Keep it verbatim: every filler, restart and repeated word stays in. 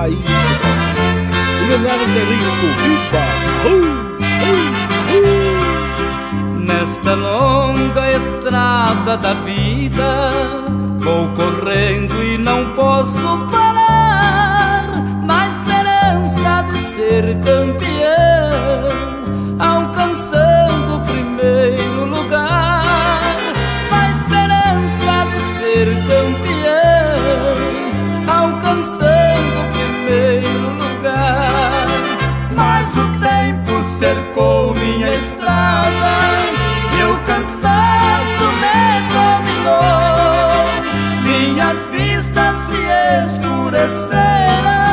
país. Enganar o Zé Rico, viva! Uh, uh, uh. Nesta longa estrada da vida vou correndo e não posso parar, na esperança de ser campeão, alcançando o primeiro lugar. Na esperança de ser campeão, alcançando o primeiro lugar. Mas o tempo cercou minha estrada e o cansaço me dominou. Minhas vistas se escureceram